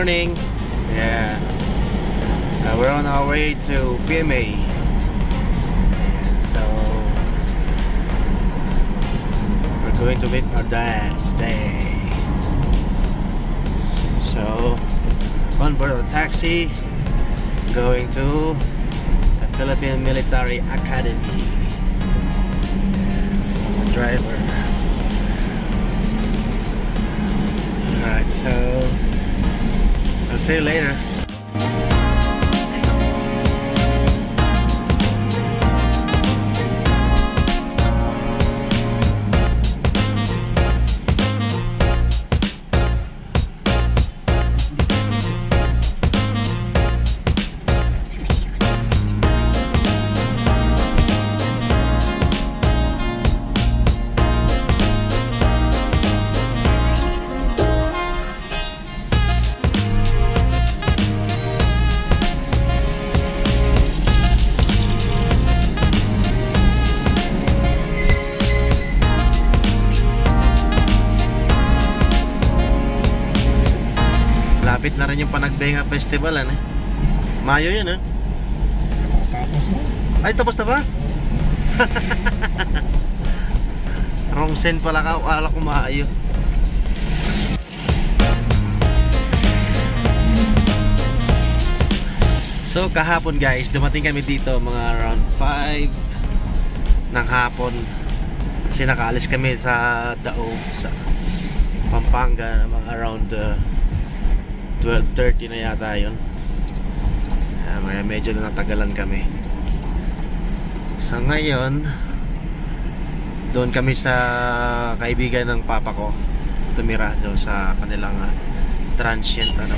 morning. Yeah, we're on our way to PMA. And so we're going to meet our dad today. So on board of a taxi, going to the Philippine Military Academy. So I'm a driver. Alright, so I'll see you later. Lapit na rin yung Panagbenga Festival, ano? Mayo yun, eh? Tapos na. Ay, tapos na ba? Wrong send pala ka, akala ko maayo. So kahapon guys, dumating kami dito mga around 5 ng hapon. Kasi nakaalis kami sa Dao, sa Pampanga, mga around 12:30 na yata yun. Medyo na natagalan kami. So ngayon, doon kami sa kaibigan ng papa ko, tumira doon sa kanilang transient ano.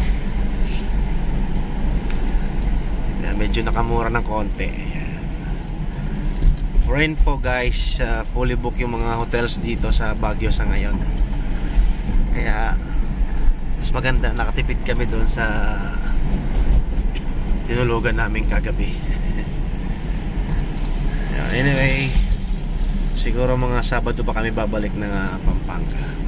Medyo nakamura ng konti. For info guys, fully book yung mga hotels dito sa Baguio sa ngayon. Kaya mas maganda, nakatipid kami doon sa tinulugan namin kagabi. Anyway, siguro mga Sabado pa kami babalik ng Pampanga.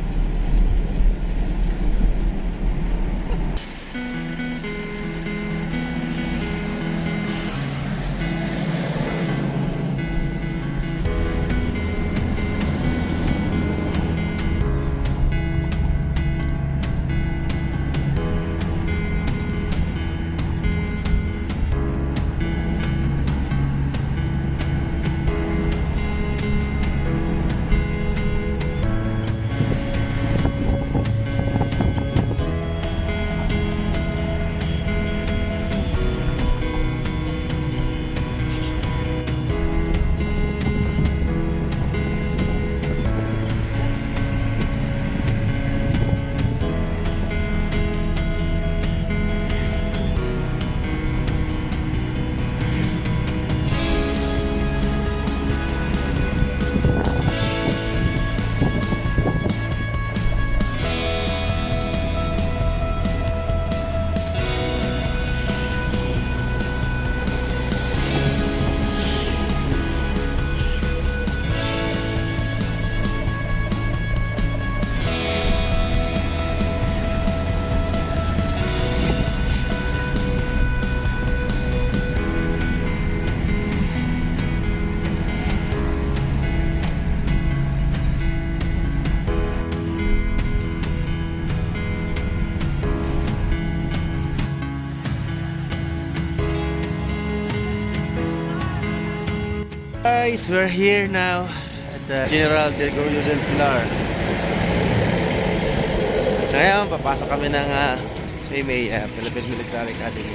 Guys, we're here now at the Gen Gregorio Del Pilar. So ngayon, papasok kami ng PMA, Philippine Military Academy.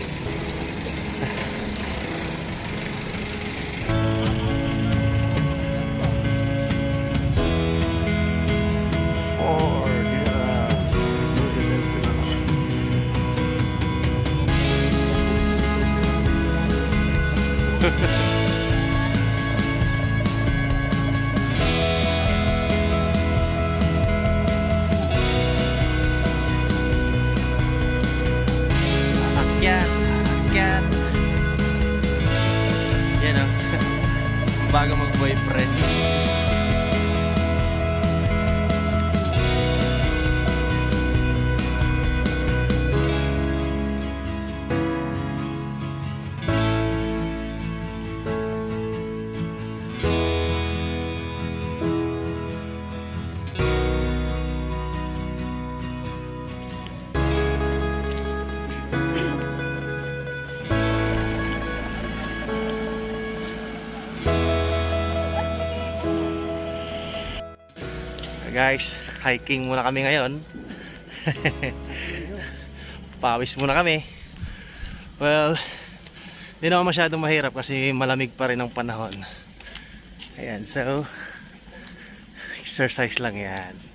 Akyat. Yan o. Bago mag-boyfriend. Guys, hiking muna kami ngayon. Pawis muna kami. Well, hindi naman masyadong mahirap kasi malamig pa rin ang panahon. Ayan, so exercise lang yan.